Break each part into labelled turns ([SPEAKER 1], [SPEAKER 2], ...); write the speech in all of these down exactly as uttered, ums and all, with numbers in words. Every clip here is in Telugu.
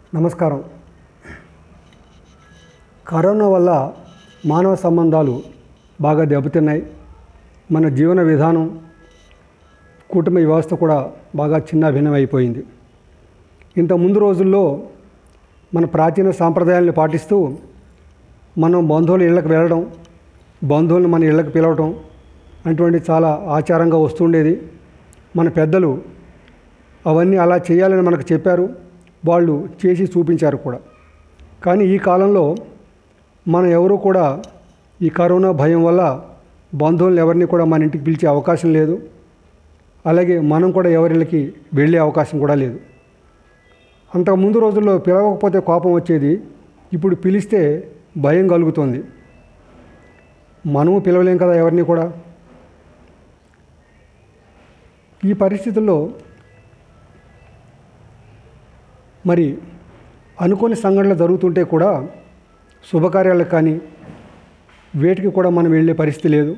[SPEAKER 1] నమస్కారం. కరోనా వల్ల మానవ సంబంధాలు బాగా దెబ్బతిన్నాయి. మన జీవన విధానం, కుటుంబ వ్యవస్థ కూడా బాగా చిన్న భిన్నమైపోయింది. ఇంత ముందు రోజుల్లో మన ప్రాచీన సాంప్రదాయాలను పాటిస్తూ మనం బంధువుల ఇళ్ళకి వెళ్ళడం, బంధువులను మన ఇళ్ళకి పిలవడం అటువంటి చాలా ఆచారంగా వస్తుండేది. మన పెద్దలు అవన్నీ అలా చేయాలని మనకు చెప్పారు, వాళ్ళు చేసి చూపించారు కూడా. కానీ ఈ కాలంలో మనం ఎవరు కూడా ఈ కరోనా భయం వల్ల బంధువులను ఎవరిని కూడా మన ఇంటికి పిలిచే అవకాశం లేదు. అలాగే మనం కూడా ఎవరికి వెళ్ళే అవకాశం కూడా లేదు. అంతకు ముందు రోజుల్లో పిలవకపోతే కోపం వచ్చేది, ఇప్పుడు పిలిస్తే భయం కలుగుతుంది. మనము పిలవలేం కదా ఎవరిని కూడా. ఈ పరిస్థితుల్లో మరి అనుకోని సంఘటనలు జరుగుతుంటే కూడా శుభకార్యాలకు కానీ వేటికి కూడా మనం వెళ్ళే పరిస్థితి లేదు.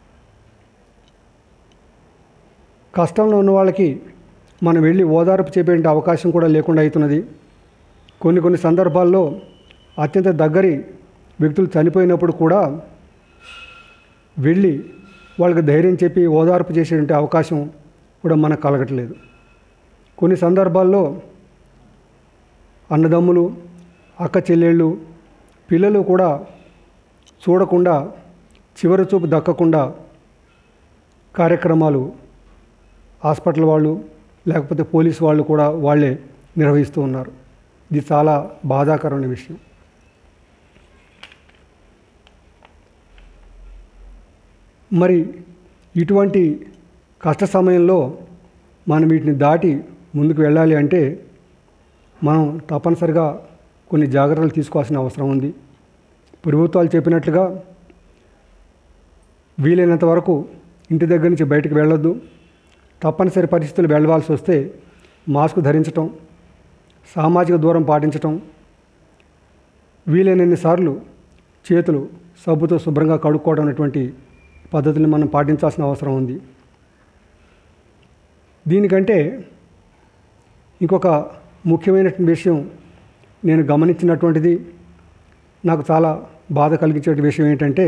[SPEAKER 1] కష్టంలో ఉన్న వాళ్ళకి మనం వెళ్ళి ఓదార్పు చెప్పే అవకాశం కూడా లేకుండా అవుతున్నది. కొన్ని కొన్ని సందర్భాల్లో అత్యంత దగ్గరి వ్యక్తులు చనిపోయినప్పుడు కూడా వెళ్ళి వాళ్ళకి ధైర్యం చెప్పి ఓదార్పు చేసేటువంటి అవకాశం కూడా మనకు కలగట్లేదు. కొన్ని సందర్భాల్లో అన్నదమ్ములు, అక్క చెల్లెళ్ళు, పిల్లలు కూడా చూడకుండా, చివరి చూపు దక్కకుండా కార్యక్రమాలు హాస్పిటల్ వాళ్ళు లేకపోతే పోలీసు వాళ్ళు కూడా వాళ్ళే నిర్వహిస్తూ ఉన్నారు. ఇది చాలా బాధాకరమైన విషయం. మరి ఇటువంటి కష్ట సమయంలో మనం వీటిని దాటి ముందుకు వెళ్ళాలి అంటే మనం తప్పనిసరిగా కొన్ని జాగ్రత్తలు తీసుకోవాల్సిన అవసరం ఉంది. ప్రభుత్వాలు చెప్పినట్లుగా వీలైనంత వరకు ఇంటి దగ్గర నుంచి బయటకు వెళ్ళొద్దు. తప్పనిసరి పరిస్థితులు వెళ్ళవలసి వస్తే మాస్క్ ధరించటం, సామాజిక దూరం పాటించటం, వీలైనన్ని సార్లు చేతులు సబ్బుతో శుభ్రంగా కడుక్కోవడం అనేటువంటి పద్ధతులను మనం పాటించాల్సిన అవసరం ఉంది. దీనికంటే ఇంకొక ముఖ్యమైనటువంటి విషయం నేను గమనించినటువంటిది, నాకు చాలా బాధ కలిగించే విషయం ఏంటంటే,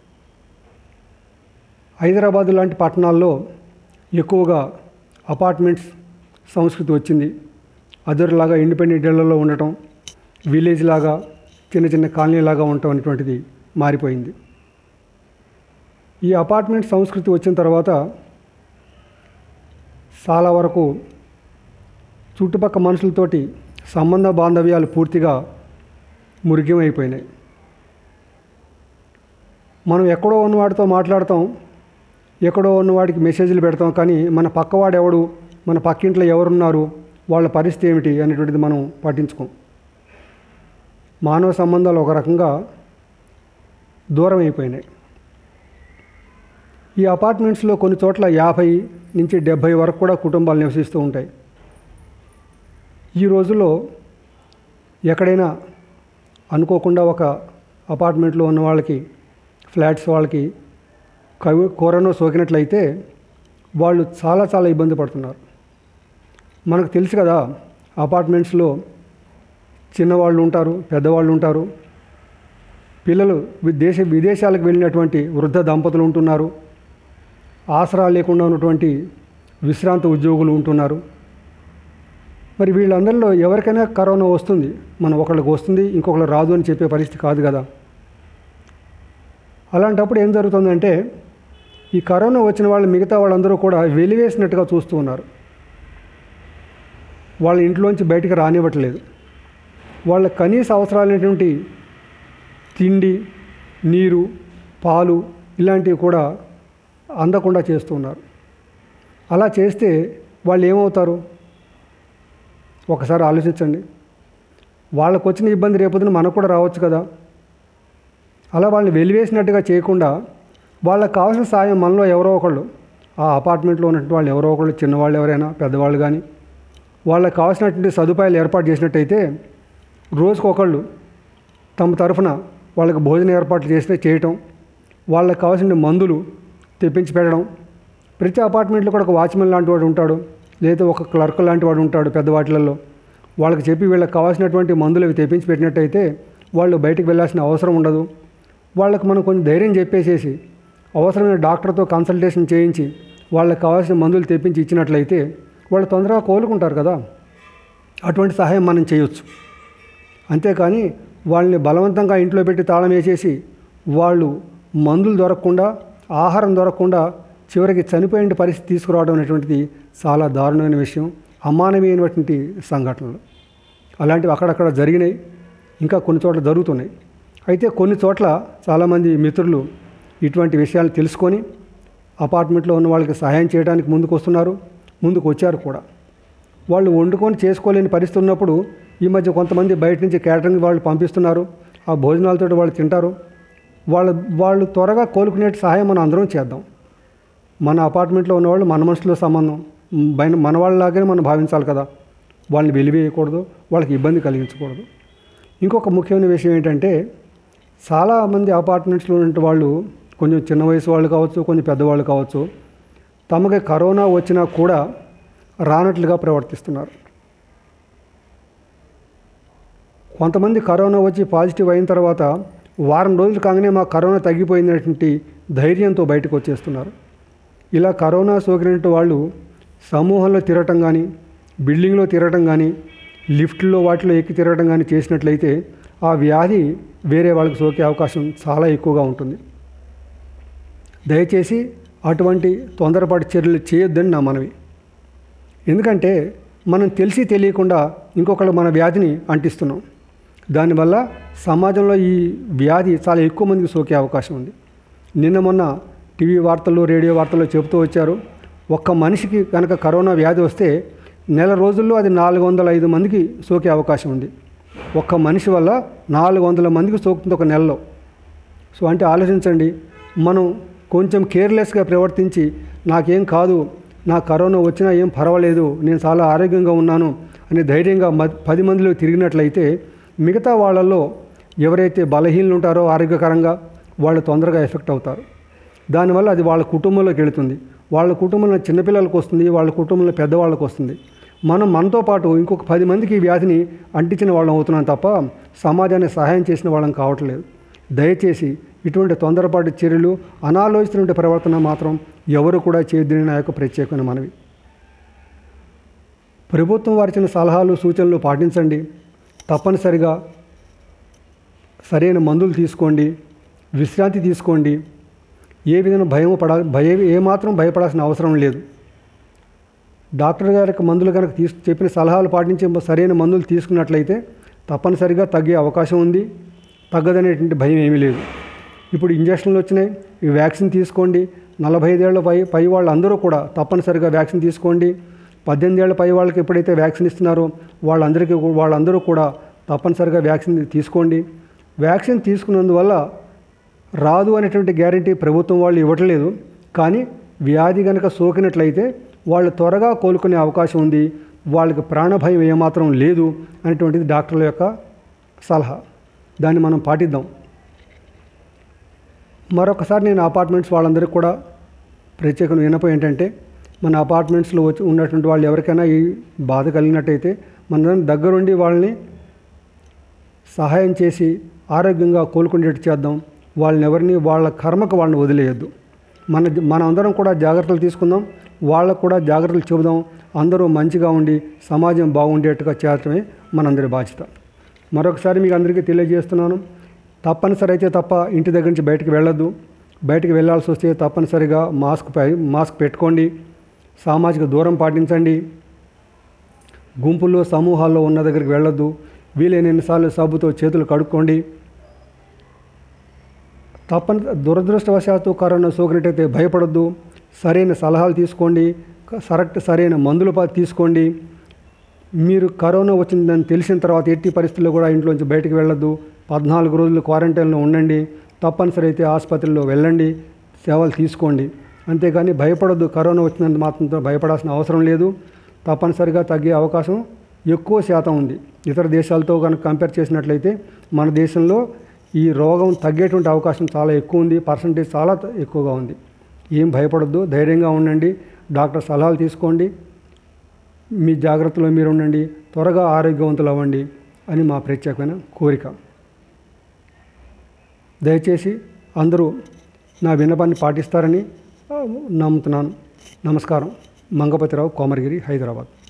[SPEAKER 1] హైదరాబాదు లాంటి పట్టణాల్లో ఎక్కువగా అపార్ట్మెంట్స్ సంస్కృతి వచ్చింది. అదర్లాగా ఇండిపెండెంట్ ఇళ్లలో ఉండటం, విలేజ్ లాగా చిన్న చిన్న కాలనీ లాగా ఉండటం అనేటువంటిది మారిపోయింది. ఈ అపార్ట్మెంట్ సంస్కృతి వచ్చిన తర్వాత చాలా వరకు చుట్టుపక్కల మనుషులతోటి సంబంధ బాంధవ్యాలు పూర్తిగా మురికిమైపోయినాయి. మనం ఎక్కడో ఉన్నవాడితో మాట్లాడతాం, ఎక్కడో ఉన్నవాడికి మెసేజ్లు పెడతాం, కానీ మన పక్కవాడు ఎవడు, మన పక్కింట్లో ఎవరున్నారు, వాళ్ళ పరిస్థితి ఏమిటి అనేటువంటిది మనం పట్టించుకోం. మానవ సంబంధాలు ఒక రకంగా దూరం అయిపోయినాయి. ఈ అపార్ట్మెంట్స్లో కొన్ని చోట్ల యాభై నుంచి డెబ్భై వరకు కూడా కుటుంబాలు నివసిస్తూ ఉంటాయి. ఈ రోజుల్లో ఎక్కడైనా అనుకోకుండా ఒక అపార్ట్మెంట్లో ఉన్న వాళ్ళకి, ఫ్లాట్స్ వాళ్ళకి కరోనా సోకినట్లయితే వాళ్ళు చాలా చాలా ఇబ్బంది పడుతున్నారు. మనకు తెలుసు కదా, అపార్ట్మెంట్స్లో చిన్నవాళ్ళు ఉంటారు, పెద్దవాళ్ళు ఉంటారు, పిల్లలు దేశ విదేశాలకు వెళ్ళినటువంటి వృద్ధ దంపతులు ఉంటున్నారు, ఆసరా లేకుండా ఉన్నటువంటి విశ్రాంత ఉద్యోగులు ఉంటున్నారు. మరి వీళ్ళందరిలో ఎవరికైనా కరోనా వస్తుంది. మనం ఒకళ్ళకి వస్తుంది, ఇంకొకళ్ళు రాదు అని చెప్పే పరిస్థితి కాదు కదా. అలాంటప్పుడు ఏం జరుగుతుందంటే, ఈ కరోనా వచ్చిన వాళ్ళు మిగతా వాళ్ళందరూ కూడా వెలివేసినట్టుగా చూస్తూ ఉన్నారు. వాళ్ళ ఇంట్లోంచి బయటికి రానివ్వట్లేదు. వాళ్ళ కనీస అవసరాలైనటువంటి తిండి, నీరు, పాలు ఇలాంటివి కూడా అందకుండా చేస్తున్నారు. అలా చేస్తే వాళ్ళు ఏమవుతారు ఒకసారి ఆలోచించండి. వాళ్ళకు వచ్చిన ఇబ్బంది రేపొద్దున మనకు కూడా రావచ్చు కదా. అలా వాళ్ళని వెలివేసినట్టుగా చేయకుండా వాళ్ళకి కావాల్సిన సాయం మనలో ఎవరో ఒకళ్ళు, ఆ అపార్ట్మెంట్లో ఉన్నటువంటి వాళ్ళు ఎవరో ఒకళ్ళు, చిన్నవాళ్ళు ఎవరైనా పెద్దవాళ్ళు కానీ, వాళ్ళకి కావాల్సినటువంటి సదుపాయాలు ఏర్పాటు చేసినట్టయితే రోజుకొకళ్ళు తమ తరఫున వాళ్ళకి భోజన ఏర్పాట్లు చేస్తే చేయటం, వాళ్ళకి కావాల్సిన మందులు తెప్పించి పెట్టడం. ప్రతి అపార్ట్మెంట్లో కూడా ఒక వాచ్మెన్ లాంటి వాడు ఉంటాడు, లేదా ఒక క్లర్క్ లాంటి వాడు ఉంటాడు పెద్ద వాటిలలో. వాళ్ళకి చెప్పి వీళ్ళకి కావాల్సినటువంటి మందులు అవి తెప్పించి పెట్టినట్టయితే వాళ్ళు బయటికి వెళ్ళాల్సిన అవసరం ఉండదు. వాళ్ళకి మనం కొంచెం ధైర్యం చెప్పేసేసి అవసరమైన డాక్టర్తో కన్సల్టేషన్ చేయించి వాళ్ళకి కావాల్సిన మందులు తెప్పించి ఇచ్చినట్లయితే వాళ్ళు తొందరగా కోలుకుంటారు కదా. అటువంటి సహాయం మనం చేయొచ్చు. అంతేకాని వాళ్ళని బలవంతంగా ఇంట్లో పెట్టి తాళం వేసేసి వాళ్ళు మందులు దొరకకుండా ఆహారం దొరకకుండా చివరికి చనిపోయే పరిస్థితి తీసుకురావడం అనేటువంటిది చాలా దారుణమైన విషయం, అమానవీయమైనటువంటి సంఘటనలు. అలాంటివి అక్కడక్కడ జరిగినాయి, ఇంకా కొన్ని చోట్ల జరుగుతున్నాయి. అయితే కొన్ని చోట్ల చాలామంది మిత్రులు ఇటువంటి విషయాలు తెలుసుకొని అపార్ట్మెంట్లో ఉన్న వాళ్ళకి సహాయం చేయడానికి ముందుకు వస్తున్నారు, ముందుకు వచ్చారు కూడా. వాళ్ళు వండుకొని చేసుకోలేని పరిస్థితి ఉన్నప్పుడు ఈ మధ్య కొంతమంది బయట నుంచి క్యాటరింగ్ వాళ్ళు పంపిస్తున్నారు. ఆ భోజనాలతో వాళ్ళు తింటారు. వాళ్ళ వాళ్ళు త్వరగా కోలుకునే సహాయం మనం అందరం చేద్దాం. మన అపార్ట్మెంట్లో ఉన్నవాళ్ళు మన మనుషుల సంబంధం, బయట మన వాళ్ళలాగానే మనం భావించాలి కదా. వాళ్ళని వెలివేయకూడదు, వాళ్ళకి ఇబ్బంది కలిగించకూడదు. ఇంకొక ముఖ్యమైన విషయం ఏంటంటే, చాలామంది అపార్ట్మెంట్స్లో ఉన్న వాళ్ళు కొంచెం చిన్న వయసు వాళ్ళు కావచ్చు, కొంచెం పెద్దవాళ్ళు కావచ్చు, తమకి కరోనా వచ్చినా కూడా రానట్లుగా ప్రవర్తిస్తున్నారు. కొంతమంది కరోనా వచ్చి పాజిటివ్ అయిన తర్వాత వారం రోజులు కాగానే మా కరోనా తగ్గిపోయినటువంటి ధైర్యంతో బయటకు వచ్చేస్తున్నారు. ఇలా కరోనా సోకినట్టు వాళ్ళు సమూహంలో తిరగటం కానీ, బిల్డింగ్లో తిరగటం కానీ, లిఫ్ట్లో వాటిలో ఎక్కి తిరగటం కానీ చేసినట్లయితే ఆ వ్యాధి వేరే వాళ్ళకి సోకే అవకాశం చాలా ఎక్కువగా ఉంటుంది. దయచేసి అటువంటి తొందరపాటు చర్యలు చేయొద్దని నా మనవి. ఎందుకంటే మనం తెలిసి తెలియకుండా ఇంకొకళ్ళు మన వ్యాధిని అంటిస్తున్నాం. దానివల్ల సమాజంలో ఈ వ్యాధి చాలా ఎక్కువ మందికి సోకే అవకాశం ఉంది. నిన్న మొన్న టీవీ వార్తల్లో, రేడియో వార్తల్లో చెబుతూ వచ్చారు, ఒక్క మనిషికి కనుక కరోనా వ్యాధి వస్తే నెల రోజుల్లో అది నాలుగు వందల ఐదు మందికి సోకే అవకాశం ఉంది. ఒక్క మనిషి వల్ల నాలుగు వందల మందికి సోకుతుంది ఒక నెలలో. సో అంటే ఆలోచించండి, మనం కొంచెం కేర్లెస్గా ప్రవర్తించి నాకేం కాదు, నా కరోనా వచ్చినా ఏం పర్వాలేదు, నేను చాలా ఆరోగ్యంగా ఉన్నాను అని ధైర్యంగా పది మందిలో తిరిగినట్లయితే మిగతా వాళ్ళల్లో ఎవరైతే బలహీనలు ఉంటారో ఆరోగ్యకరంగా వాళ్ళు తొందరగా ఎఫెక్ట్ అవుతారు. దానివల్ల అది వాళ్ళ కుటుంబంలోకి వెళుతుంది, వాళ్ళ కుటుంబంలో చిన్నపిల్లలకు వస్తుంది, వాళ్ళ కుటుంబంలో పెద్దవాళ్ళకు వస్తుంది. మనం మనతో పాటు ఇంకొక పది మందికి ఈ వ్యాధిని అంటించిన వాళ్ళం అవుతున్నాం తప్ప సమాజానికి సహాయం చేసిన వాళ్ళం కావట్లేదు. దయచేసి ఇటువంటి తొందరపాటు చర్యలు, అనాలోచితమైన ప్రవర్తన మాత్రం ఎవరు కూడా చేయొద్దని నా యొక్క ప్రత్యేకమైన మనవి. ప్రభుత్వం వారిచిన సలహాలు, సూచనలు పాటించండి. తప్పనిసరిగా సరైన మందులు తీసుకోండి, విశ్రాంతి తీసుకోండి. ఏ విధంగా భయం పడా భయ ఏమాత్రం భయపడాల్సిన అవసరం లేదు. డాక్టర్ గారికి మందులు కనుక తీసు చెప్పిన సలహాలు పాటించి సరైన మందులు తీసుకున్నట్లయితే తప్పనిసరిగా తగ్గే అవకాశం ఉంది. తగ్గదనేటువంటి భయం ఏమీ లేదు. ఇప్పుడు ఇంజక్షన్లు వచ్చినాయి, ఈ వ్యాక్సిన్ తీసుకోండి. నలభై ఐదేళ్ల పై పై వాళ్ళందరూ కూడా తప్పనిసరిగా వ్యాక్సిన్ తీసుకోండి. పద్దెనిమిది ఏళ్ల పై వాళ్ళకి ఎప్పుడైతే వ్యాక్సిన్ ఇస్తున్నారో వాళ్ళందరికీ వాళ్ళందరూ కూడా తప్పనిసరిగా వ్యాక్సిన్ తీసుకోండి. వ్యాక్సిన్ తీసుకున్నందువల్ల రాదు అనేటువంటి గ్యారంటీ ప్రభుత్వం వాళ్ళు ఇవ్వట్లేదు. కానీ వ్యాధి కనుక సోకినట్లయితే వాళ్ళు త్వరగా కోలుకునే అవకాశం ఉంది, వాళ్ళకి ప్రాణభయం ఏమాత్రం లేదు అనేటువంటిది డాక్టర్ల యొక్క సలహా. దాన్ని మనం పాటిద్దాం. మరొకసారి నేను అపార్ట్మెంట్స్ వాళ్ళందరికీ కూడా ప్రత్యేకమైన విన్నపం ఏంటంటే, మన అపార్ట్మెంట్స్లో వచ్చి ఉన్నటువంటి వాళ్ళు ఎవరికైనా ఈ బాధ కలిగినట్టయితే మన దగ్గరుండి వాళ్ళని సహాయం చేసి ఆరోగ్యంగా కోలుకునేట్టు చేద్దాం. వాళ్ళని ఎవరిని వాళ్ళ కర్మకు వాళ్ళని వదిలేయద్దు. మన మన అందరం కూడా జాగ్రత్తలు తీసుకుందాం, వాళ్ళకు కూడా జాగ్రత్తలు చెబుదాం. అందరూ మంచిగా ఉండి సమాజం బాగుండేట్టుగా చేయటమే మనందరి బాధ్యత. మరొకసారి మీకు అందరికీ తెలియజేస్తున్నాను, తప్పనిసరి అయితే తప్ప ఇంటి దగ్గర నుంచి బయటకు వెళ్ళొద్దు. బయటకు వెళ్ళాల్సి వస్తే తప్పనిసరిగా మాస్క్ పై మాస్క్ పెట్టుకోండి, సామాజిక దూరం పాటించండి, గుంపుల్లో సమూహాల్లో ఉన్న దగ్గరికి వెళ్ళొద్దు. వీలైనన్నిసార్లు సబ్బుతో చేతులు కడుక్కోండి. తప్పని దురదృష్టవశాత్తు కరోనా సోకినట్టయితే భయపడొద్దు. సరైన సలహాలు తీసుకోండి, కరెక్ట్ సరైన మందులు తీసుకోండి. మీరు కరోనా వచ్చిందని తెలిసిన తర్వాత ఎట్టి పరిస్థితుల్లో కూడా ఇంట్లోంచి బయటకు వెళ్ళొద్దు. పద్నాలుగు రోజులు క్వారంటైన్లో ఉండండి. తప్పనిసరి అయితే ఆసుపత్రిలో వెళ్ళండి, సేవలు తీసుకోండి. అంతేగాని భయపడొద్దు. కరోనా వచ్చినంత మాత్రం భయపడాల్సిన అవసరం లేదు. తప్పనిసరిగా తగ్గే అవకాశం ఎక్కువ శాతం ఉంది. ఇతర దేశాలతో కనుక కంపేర్ చేసినట్లయితే మన దేశంలో ఈ రోగం తగ్గేటువంటి అవకాశం చాలా ఎక్కువ ఉంది, పర్సంటేజ్ చాలా ఎక్కువగా ఉంది. ఏం భయపడొద్దు, ధైర్యంగా ఉండండి, డాక్టర్ సలహాలు తీసుకోండి, మీ జాగ్రత్తలో మీరు ఉండండి. త్వరగా ఆరోగ్యవంతులు అవ్వండి అని మా ప్రత్యేకమైన కోరిక. దయచేసి అందరూ నా విన్నపాన్ని పాటిస్తారని నమ్ముతున్నాను. నమస్కారం. మంగపతిరావు, కోమరగిరి, హైదరాబాద్.